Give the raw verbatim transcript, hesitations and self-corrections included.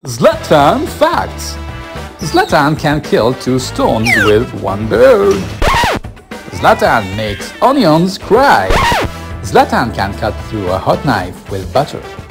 Zlatan facts. Zlatan can kill two stones with one bird. Zlatan makes onions cry. Zlatan can cut through a hot knife with butter.